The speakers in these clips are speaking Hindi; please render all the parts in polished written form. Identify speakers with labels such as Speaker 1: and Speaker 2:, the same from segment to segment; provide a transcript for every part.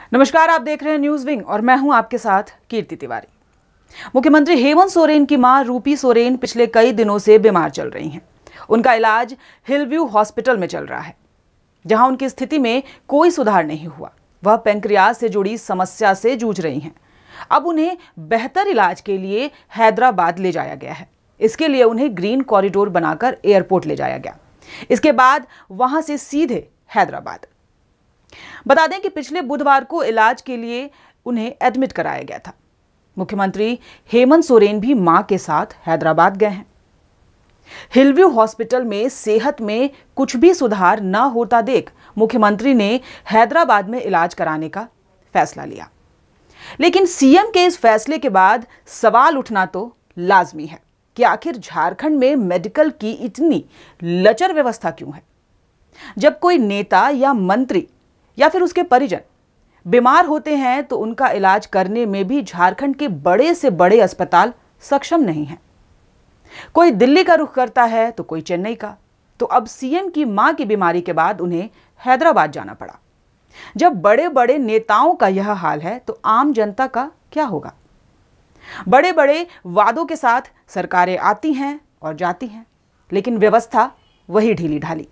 Speaker 1: नमस्कार, आप देख रहे हैं न्यूज विंग और मैं हूं आपके साथ कीर्ति तिवारी। मुख्यमंत्री हेमंत सोरेन की मां रूपी सोरेन पिछले कई दिनों से बीमार चल रही हैं। उनका इलाज हिलव्यू हॉस्पिटल में चल रहा है, जहां उनकी स्थिति में कोई सुधार नहीं हुआ। वह पैंक्रियाज से जुड़ी समस्या से जूझ रही हैं। अब उन्हें बेहतर इलाज के लिए हैदराबाद ले जाया गया है। इसके लिए उन्हें ग्रीन कॉरिडोर बनाकर एयरपोर्ट ले जाया गया। इसके बाद वहां से सीधे हैदराबाद। बता दें कि पिछले बुधवार को इलाज के लिए उन्हें एडमिट कराया गया था। मुख्यमंत्री हेमंत सोरेन भी मां के साथ हैदराबाद गए हैं। हिलव्यू हॉस्पिटल में सेहत में कुछ भी सुधार न होता देख मुख्यमंत्री ने हैदराबाद में इलाज कराने का फैसला लिया। लेकिन सीएम के इस फैसले के बाद सवाल उठना तो लाजमी है कि आखिर झारखंड में मेडिकल की इतनी लचर व्यवस्था क्यों है। जब कोई नेता या मंत्री या फिर उसके परिजन बीमार होते हैं तो उनका इलाज करने में भी झारखंड के बड़े से बड़े अस्पताल सक्षम नहीं हैं। कोई दिल्ली का रुख करता है तो कोई चेन्नई का। तो अब सीएम की मां की बीमारी के बाद उन्हें हैदराबाद जाना पड़ा। जब बड़े बड़े नेताओं का यह हाल है तो आम जनता का क्या होगा। बड़े बड़े वादों के साथ सरकारें आती हैं और जाती हैं, लेकिन व्यवस्था वही ढीली ढाली।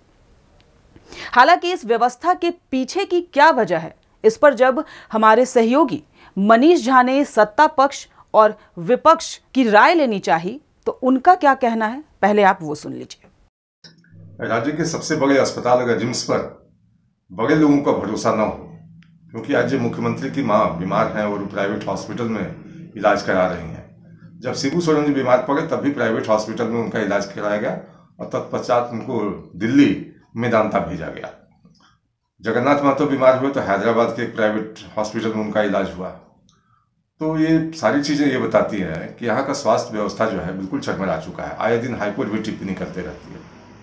Speaker 1: हालांकि इस व्यवस्था के पीछे की क्या वजह है, इस पर जब हमारे सहयोगी मनीष झा ने सत्ता पक्ष और विपक्ष की राय लेनी चाहिए तो उनका क्या कहना है, पहले आप वो सुन लीजिए।
Speaker 2: राज्य के सबसे बड़े अस्पताल अगर रिम्स पर बड़े लोगों का भरोसा न हो, क्योंकि आज मुख्यमंत्री की मां बीमार हैं और प्राइवेट हॉस्पिटल में इलाज करा रही हैं। जब शिबू सोरेन जी बीमार पड़े तब भी प्राइवेट हॉस्पिटल में उनका इलाज कराया गया और तत्पश्चात उनको दिल्ली मेदांता भेजा गया। जगन्नाथ महतो बीमार हुए तो हैदराबाद के एक प्राइवेट हॉस्पिटल में उनका इलाज हुआ। तो ये सारी चीजें ये बताती हैं कि यहाँ का स्वास्थ्य व्यवस्था जो है बिल्कुल चरमरा चुका है। आए दिन हाईकोर्ट भी टिप्पणी करते रहती है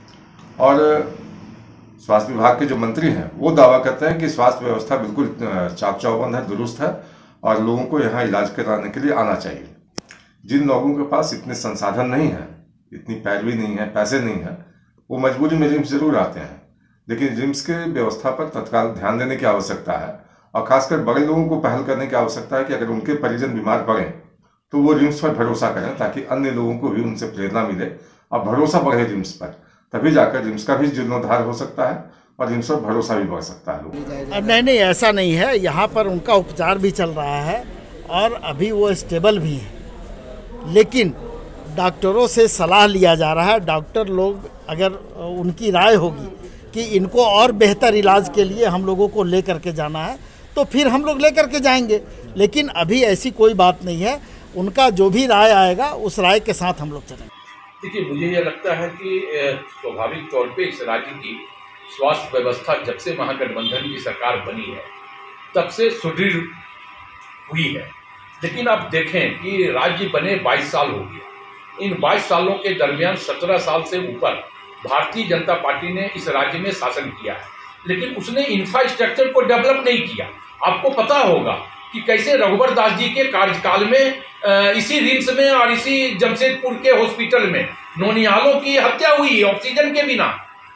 Speaker 2: और स्वास्थ्य विभाग के जो मंत्री हैं वो दावा करते हैं कि स्वास्थ्य व्यवस्था बिल्कुल चाक चौबंद है, दुरुस्त है और लोगों को यहाँ इलाज कराने के लिए आना चाहिए। जिन लोगों के पास इतने संसाधन नहीं है, इतनी पैरवी नहीं है, पैसे नहीं है, वो मजबूरी में रिम्स जरूर आते हैं। लेकिन रिम्स के व्यवस्था पर तत्काल ध्यान देने की आवश्यकता है और खासकर बड़े लोगों को पहल करने की आवश्यकता है कि अगर उनके परिजन बीमार पड़े तो वो रिम्स पर भरोसा करें, ताकि अन्य लोगों को भी उनसे प्रेरणा मिले और भरोसा बढ़े रिम्स पर। तभी जाकर रिम्स का भी जीर्णोद्धार हो सकता है और रिम्स पर भरोसा भी बढ़ सकता है लोगों।
Speaker 3: नहीं, ऐसा नहीं है। यहाँ पर उनका उपचार भी चल रहा है और अभी वो स्टेबल भी है, लेकिन डॉक्टरों से सलाह लिया जा रहा है। डॉक्टर लोग अगर उनकी राय होगी कि इनको और बेहतर इलाज के लिए हम लोगों को लेकर के जाना है तो फिर हम लोग लेकर के जाएंगे, लेकिन अभी ऐसी कोई बात नहीं है। उनका जो भी राय आएगा उस राय के साथ हम लोग चलेंगे।
Speaker 4: देखिए, मुझे यह लगता है कि स्वाभाविक तौर पे इस राज्य की स्वास्थ्य व्यवस्था जब से महागठबंधन की सरकार बनी है तब से सुदृढ़ हुई है। लेकिन आप देखें कि राज्य बने 22 साल हो गया। इन 22 सालों के दरमियान 17 साल से ऊपर भारतीय जनता पार्टी ने इस राज्य में शासन किया है, लेकिन उसने इंफ्रास्ट्रक्चर को डेवलप नहीं किया। आपको पता होगा कि कैसे रघुवर दास जी के कार्यकाल में इसी रिम्स में और इसी जमशेदपुर के हॉस्पिटल में नौनिहालों की हत्या हुई ऑक्सीजन के बिना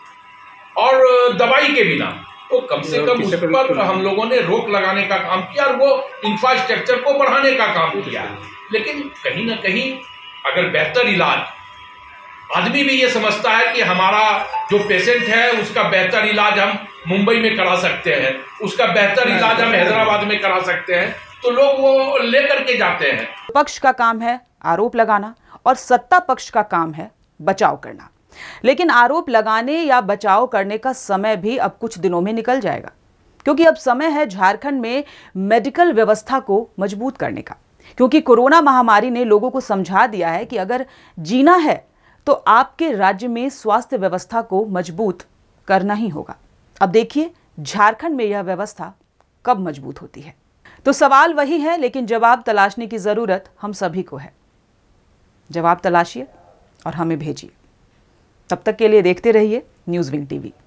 Speaker 4: और दवाई के बिना। तो कम से कम उस पर हम लोगों ने रोक लगाने का काम किया और वो इंफ्रास्ट्रक्चर को बढ़ाने का काम किया। लेकिन कहीं ना कहीं अगर बेहतर इलाज, आदमी भी ये समझता है कि हमारा जो पेशेंट है उसका बेहतर इलाज हम मुंबई में करा सकते हैं, उसका बेहतर इलाज हम हैदराबाद में करा सकते हैं, तो लोग वो लेकर के जाते हैं।
Speaker 1: पक्ष का काम है आरोप लगाना और सत्ता पक्ष का काम है बचाव करना। लेकिन आरोप लगाने या बचाव करने का समय भी अब कुछ दिनों में निकल जाएगा, क्योंकि अब समय है झारखंड में मेडिकल व्यवस्था को मजबूत करने का। क्योंकि कोरोना महामारी ने लोगों को समझा दिया है कि अगर जीना है तो आपके राज्य में स्वास्थ्य व्यवस्था को मजबूत करना ही होगा। अब देखिए झारखंड में यह व्यवस्था कब मजबूत होती है। तो सवाल वही है, लेकिन जवाब तलाशने की जरूरत हम सभी को है। जवाब तलाशिए और हमें भेजिए। तब तक के लिए देखते रहिए न्यूज़ विंग टीवी।